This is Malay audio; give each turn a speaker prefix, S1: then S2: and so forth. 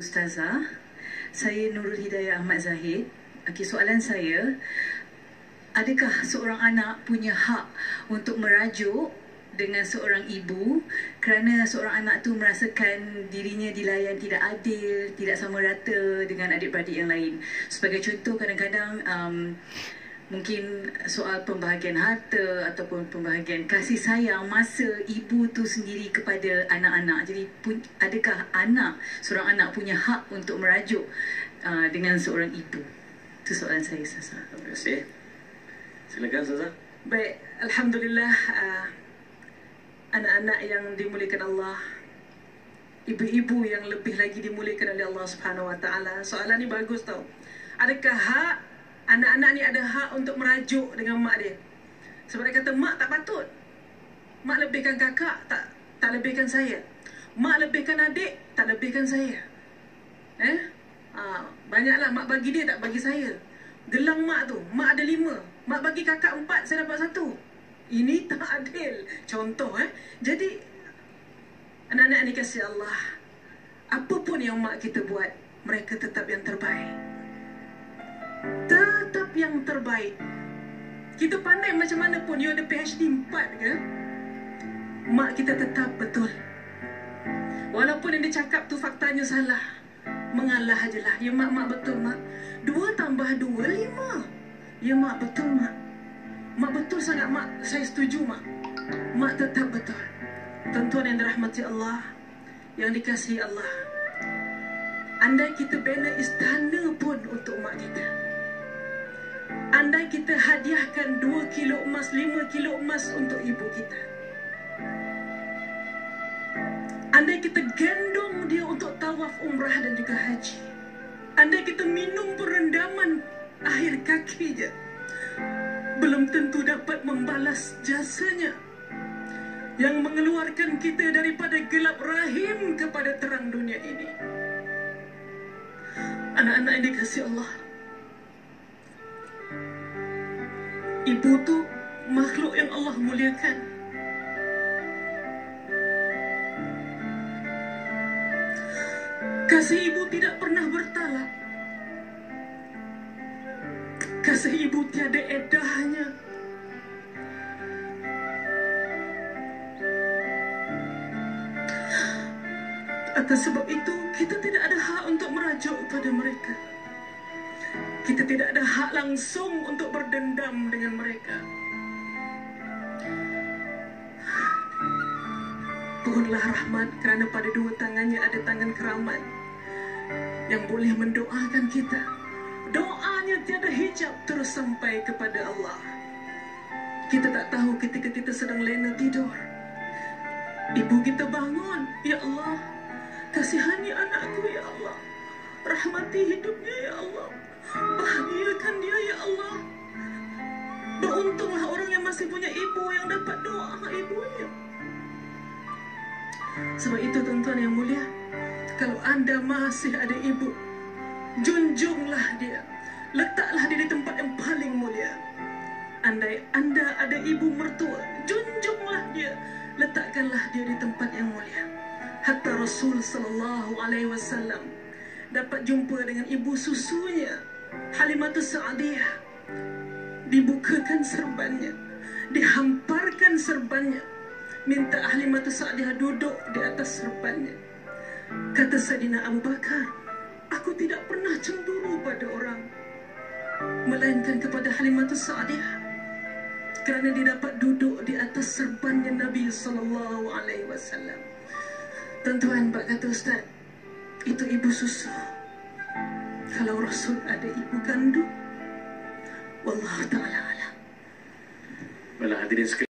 S1: Ustazah, saya Nurul Hidayah Ahmad Zahid. Okey, soalan saya, adakah seorang anak punya hak untuk merajuk dengan seorang ibu kerana seorang anak tu merasakan dirinya dilayan tidak adil, tidak sama rata dengan adik-beradik yang lain? Sebagai contoh, kadang-kadang mungkin soal pembahagian harta ataupun pembahagian kasih sayang masa ibu tu sendiri kepada anak-anak. Jadi adakah seorang anak punya hak untuk merajuk dengan seorang ibu? Itu soalan saya, Ustazah.
S2: Terima kasih. Silakan, Ustazah.
S3: Baik, alhamdulillah, anak-anak yang dimuliakan Allah, ibu-ibu yang lebih lagi dimuliakan oleh Allah Subhanahu Wa Taala. Soalan ni bagus tau. Adakah hak anak-anak ni ada hak untuk merajuk dengan mak dia? Sebab dia kata mak tak patut. Mak lebihkan kakak, tak lebihkan saya. Mak lebihkan adik, tak lebihkan saya. Banyaklah mak bagi dia, tak bagi saya. Gelang mak tu, mak ada 5, mak bagi kakak 4, saya dapat 1. Ini tak adil. Contoh Jadi anak-anak ni kasih Allah, apapun yang mak kita buat, mereka tetap yang terbaik. Tetap yang terbaik. Kita pandai macam mana pun, you ada PhD 4 ke, mak kita tetap betul. Walaupun yang dia cakap tu faktanya salah, mengalah je lah. Ya mak, mak betul mak. 2 tambah 2, 5. Ya mak betul mak. Mak betul sangat mak, saya setuju mak. Mak tetap betul. Tuan-tuan yang dirahmati Allah, yang dikasihi Allah, andai kita bina istana pun untuk mak kita, andai kita hadiahkan 2 kilo emas, 5 kilo emas untuk ibu kita, andai kita gendong dia untuk tawaf umrah dan juga haji, andai kita minum perendaman akhir kaki je, belum tentu dapat membalas jasanya yang mengeluarkan kita daripada gelap rahim kepada terang dunia ini. Anak-anak yang dikasihi Allah, ibu tu makhluk yang Allah muliakan. Kasih ibu tidak pernah bertalak. Kasih ibu tiada edahnya. Atas sebab itu, kita tidak ada hak untuk merajuk pada mereka. Kita tidak ada hak langsung untuk berdendam dengan mereka. Pohonlah rahmat kerana pada 2 tangannya ada tangan keramat yang boleh mendoakan kita. Doanya tiada hijab terus sampai kepada Allah. Kita tak tahu ketika kita sedang lena tidur, ibu kita bangun, ya Allah, kasihani anakku ya Allah, rahmati hidupnya ya Allah, bahagiakan dia ya Allah. Beruntunglah orang yang masih punya ibu yang dapat doa ibunya. Sebab itu tuan-tuan yang mulia, kalau anda masih ada ibu, junjunglah dia, letaklah dia di tempat yang paling mulia. Andai anda ada ibu mertua, junjunglah dia, letakkanlah dia di tempat yang mulia. Hatta Rasul sallallahu alaihi wasallam dapat jumpa dengan ibu susunya, Halimatus Sa'diyah. Dibukakan serbannya, dihamparkan serbannya, minta Halimatus Sa'diyah duduk di atas serbannya. Kata Saidina Abu Bakar, aku tidak pernah cemburu pada orang, melainkan kepada Halimatus Sa'diyah, kerana dia dapat duduk di atas serbannya Nabi sallallahu alaihi wasallam. Tuan-tuan, Pak kata Ustaz, itu ibu susu. Kalau Rasul ada ibu kandung, wallahu ta'ala alam.
S2: Baiklah, hadirin sekalian.